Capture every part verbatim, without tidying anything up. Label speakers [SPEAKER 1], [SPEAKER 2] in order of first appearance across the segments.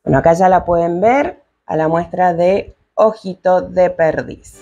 [SPEAKER 1] Bueno, acá ya la pueden ver a la muestra de ojito de perdiz.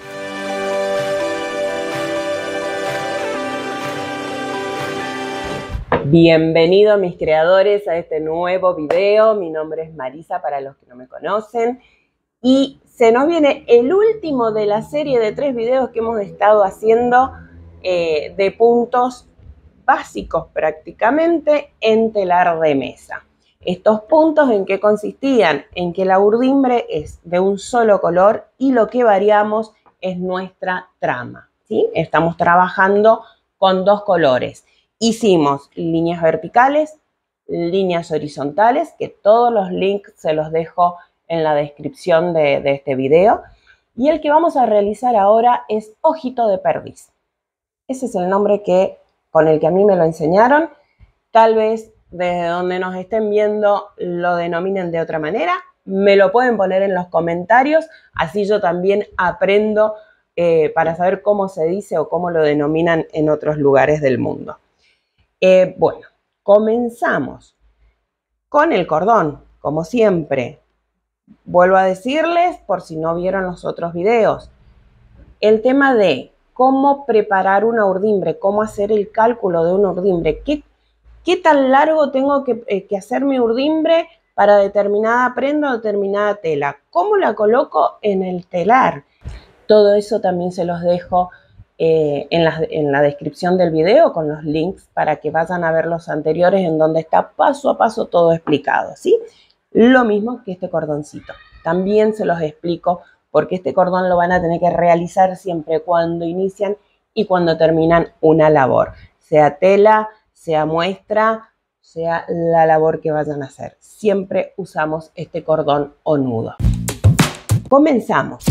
[SPEAKER 1] Bienvenidos mis creadores a este nuevo video. Mi nombre es Marisa para los que no me conocen. Y se nos viene el último de la serie de tres videos que hemos estado haciendo eh, de puntos básicos prácticamente en telar de mesa. Estos puntos, ¿en qué consistían? En que la urdimbre es de un solo color y lo que variamos es nuestra trama, ¿sí? Estamos trabajando con dos colores. Hicimos líneas verticales, líneas horizontales, que todos los links se los dejo en la descripción de, de este video. Y el que vamos a realizar ahora es ojito de perdiz. Ese es el nombre que, con el que a mí me lo enseñaron. Tal vez desde donde nos estén viendo lo denominen de otra manera. Me lo pueden poner en los comentarios, así yo también aprendo eh, para saber cómo se dice o cómo lo denominan en otros lugares del mundo. Eh, bueno, comenzamos con el cordón, como siempre. Vuelvo a decirles, por si no vieron los otros videos, el tema de cómo preparar una urdimbre, cómo hacer el cálculo de una urdimbre, qué, qué tan largo tengo que, eh, que hacer mi urdimbre para determinada prenda o determinada tela, cómo la coloco en el telar. Todo eso también se los dejo eh, en, la, en la descripción del video con los links para que vayan a ver los anteriores en donde está paso a paso todo explicado, ¿sí? Lo mismo que este cordoncito. También se los explico porque este cordón lo van a tener que realizar siempre cuando inician y cuando terminan una labor. Sea tela, sea muestra, sea la labor que vayan a hacer. Siempre usamos este cordón o nudo. Comenzamos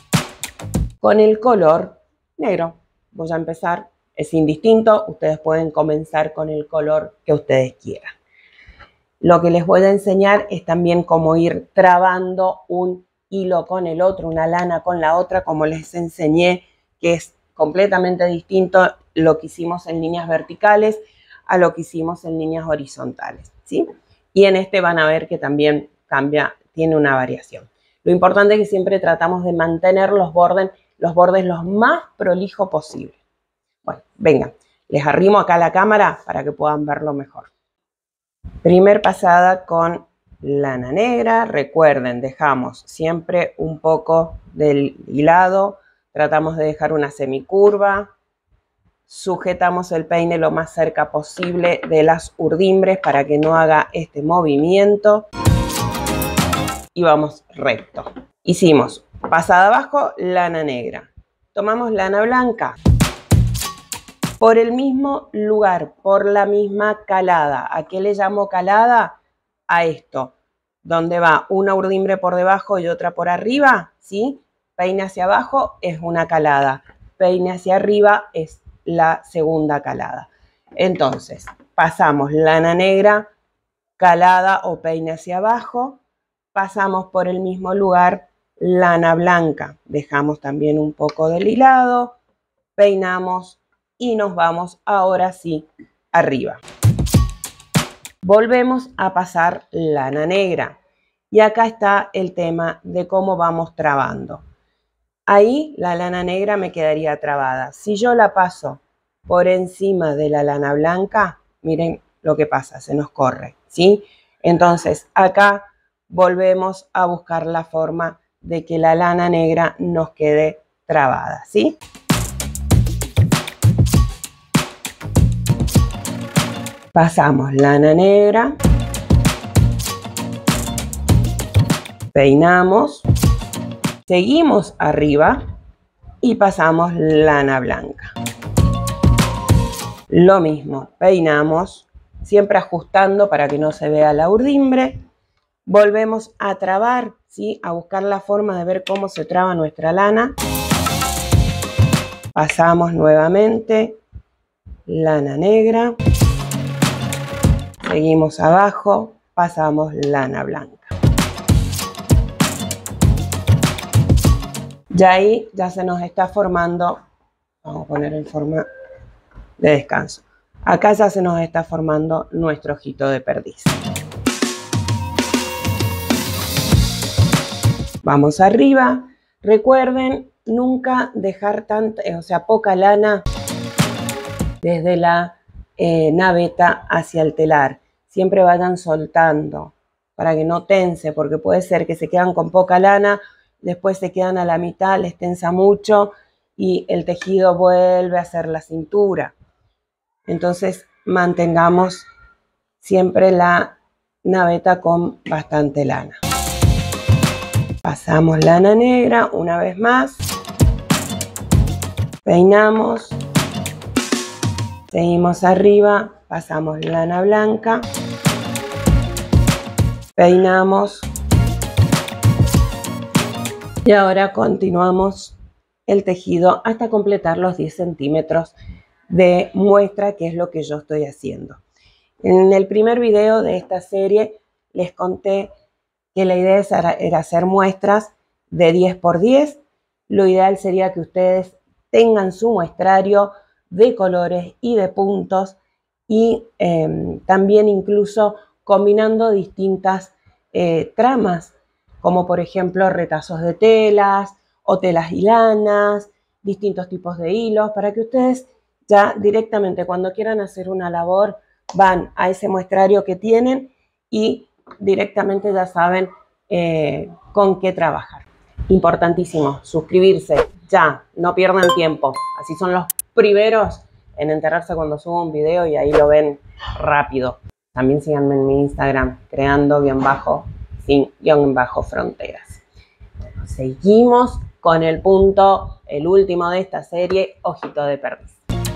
[SPEAKER 1] con el color negro. Voy a empezar, es indistinto, ustedes pueden comenzar con el color que ustedes quieran. Lo que les voy a enseñar es también cómo ir trabando un hilo con el otro, una lana con la otra, como les enseñé, que es completamente distinto lo que hicimos en líneas verticales a lo que hicimos en líneas horizontales, ¿sí? Y en este van a ver que también cambia, tiene una variación. Lo importante es que siempre tratamos de mantener los bordes, los bordes los más prolijos posible. Bueno, vengan, les arrimo acá la cámara para que puedan verlo mejor. Primer pasada con lana negra. Recuerden, dejamos siempre un poco del hilado, tratamos de dejar una semicurva, sujetamos el peine lo más cerca posible de las urdimbres para que no haga este movimiento y vamos recto. Hicimos pasada abajo, lana negra, tomamos lana blanca. Por el mismo lugar, por la misma calada. ¿A qué le llamo calada? A esto, donde va una urdimbre por debajo y otra por arriba, ¿sí? Peine hacia abajo es una calada, peine hacia arriba es la segunda calada. Entonces, pasamos lana negra, calada o peine hacia abajo, pasamos por el mismo lugar, lana blanca, dejamos también un poco del hilado, peinamos, y nos vamos ahora sí arriba. Volvemos a pasar lana negra. Y acá está el tema de cómo vamos trabando. Ahí la lana negra me quedaría trabada. Si yo la paso por encima de la lana blanca, miren lo que pasa, se nos corre, ¿sí? Entonces acá volvemos a buscar la forma de que la lana negra nos quede trabada, ¿sí? Pasamos lana negra, peinamos, seguimos arriba y pasamos lana blanca. Lo mismo, peinamos, siempre ajustando para que no se vea la urdimbre. Volvemos a trabar, ¿sí? A buscar la forma de ver cómo se traba nuestra lana. Pasamos nuevamente, lana negra. Seguimos abajo, pasamos lana blanca. Ya ahí ya se nos está formando, vamos a poner en forma de descanso. Acá ya se nos está formando nuestro ojito de perdiz. Vamos arriba. Recuerden nunca dejar tanta, o sea, poca lana desde la eh, naveta hacia el telar. Siempre vayan soltando para que no tense, porque puede ser que se quedan con poca lana, después se quedan a la mitad, les tensa mucho y el tejido vuelve a hacer la cintura. Entonces mantengamos siempre la naveta con bastante lana. Pasamos lana negra una vez más. Peinamos. Seguimos arriba. Pasamos lana blanca. Peinamos. Y ahora continuamos el tejido hasta completar los diez centímetros de muestra, que es lo que yo estoy haciendo. En el primer video de esta serie les conté que la idea era hacer muestras de diez por diez. Lo ideal sería que ustedes tengan su muestrario de colores y de puntos y eh, también incluso combinando distintas eh, tramas, como por ejemplo retazos de telas o telas y lanas, distintos tipos de hilos, para que ustedes ya directamente cuando quieran hacer una labor van a ese muestrario que tienen y directamente ya saben eh, con qué trabajar. Importantísimo, suscribirse ya, no pierdan tiempo. Así son los primeros en enterarse cuando subo un video y ahí lo ven rápido. También síganme en mi Instagram, creando guión bajo, sin guión bajo fronteras. Seguimos con el punto, el último de esta serie, ojito de perdiz.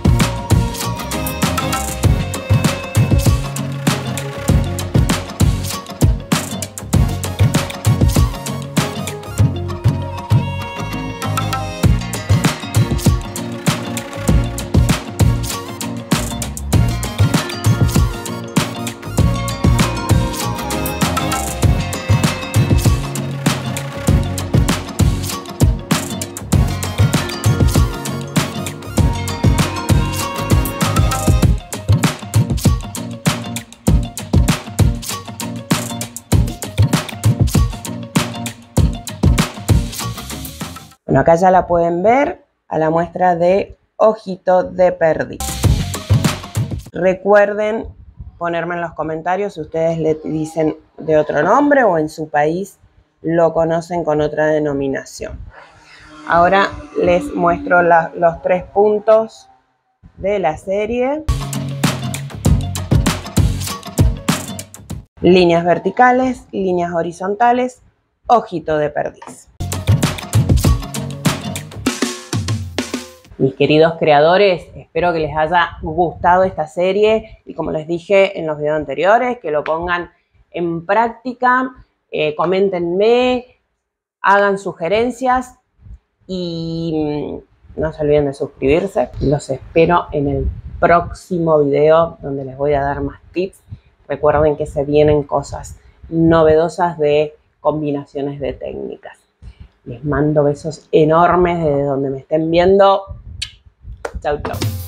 [SPEAKER 1] Bueno, acá ya la pueden ver a la muestra de ojito de perdiz. Recuerden ponerme en los comentarios si ustedes le dicen de otro nombre o en su país lo conocen con otra denominación. Ahora les muestro la, los tres puntos de la serie. Líneas verticales, líneas horizontales, ojito de perdiz. Mis queridos creadores, espero que les haya gustado esta serie y como les dije en los videos anteriores, que lo pongan en práctica, eh, coméntenme, hagan sugerencias y no se olviden de suscribirse. Los espero en el próximo video donde les voy a dar más tips. Recuerden que se vienen cosas novedosas de combinaciones de técnicas. Les mando besos enormes desde donde me estén viendo. Chau, chau.